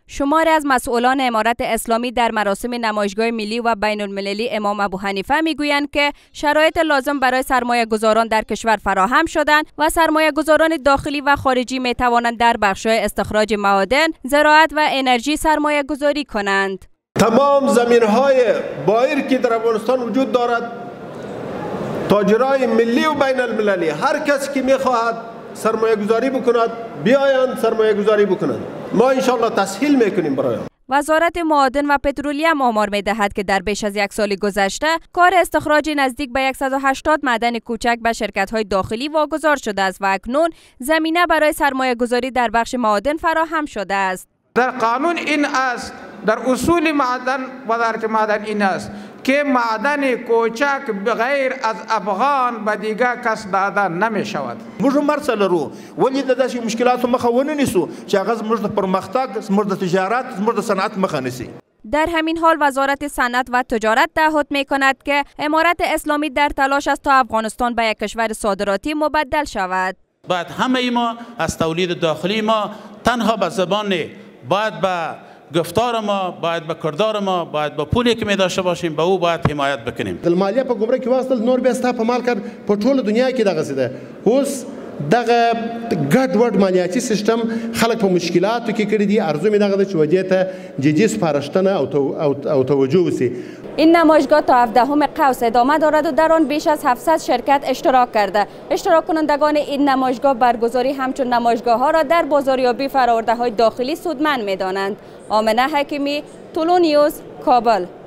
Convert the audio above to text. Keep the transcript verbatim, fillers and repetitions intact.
شماری از مسئولان امارت اسلامی در مراسم نمایشگاه ملی و بین المللی امام ابو حنیفه میگویند که شرایط لازم برای سرمایه گذاران در کشور فراهم شدند و سرمایه گذاران داخلی و خارجی می توانند در بخش‌های استخراج معادن، زراعت و انرژی سرمایه گذاری کنند. تمام زمین‌های بایر که در افغانستان وجود دارد، تاجرای ملی و بین المللی، هر کسی که میخواهد سرمایه گذاری بکند بیایند سرمایه گذاری بکنند. ما انشالله تسهیل میکنیم برای آن. وزارت معادن و پترولیم آمار می دهد که در بیش از یک سال گذشته کار استخراج نزدیک به صد و هشتاد معدن کوچک به شرکت‌های داخلی واگذار شده است و اکنون زمینه برای سرمایه گذاری در بخش معادن فراهم شده است. در قانون این است، در اصول معدن وزارت معدن این است که معدن کوچک بغیر از افغان به دیگه کس دادن نمی شود. موږ مرسل رو ولی د داسې مشکلاتو مخه ونه نیسو چې هغه زموږ د پرمختګ، زموږ د تجارت، زموږ د صنعت مخه نیسي. در همین حال وزارت صنعت و تجارت تعهد می کند که امارت اسلامی در تلاش است تا افغانستان به یک کشور صادراتی مبدل شود. باید همه ما از تولید داخلی ما تنها به زبان باید به گفتار ما، باید به کردار ما، باید به پولی که می داشته باشیم به او باید حمایت بکنیم. د مالیه په ګمرک کې واستل نور بیا ستا په مال کار په ټوله دنیا کې دغه څه ده. اوس دغه ګډ وډ مالیاتي سیستم خلک په مشکلاتو کې کړي دي. ارزو مې دغه ده چې ودې ته جدي سپارښتنه او توجه وشي. این نمایشگاه تا هفدهم قوس ادامه دارد و در آن بیش از هفتصد شرکت اشتراک کرده. اشتراک کنندگان این نمایشگاه برگزاری همچون نمایشگاه ها را در بازاریابی فرآورده های داخلی سودمند می دانند. آمنه حکیمی، طلو نیوز، کابل.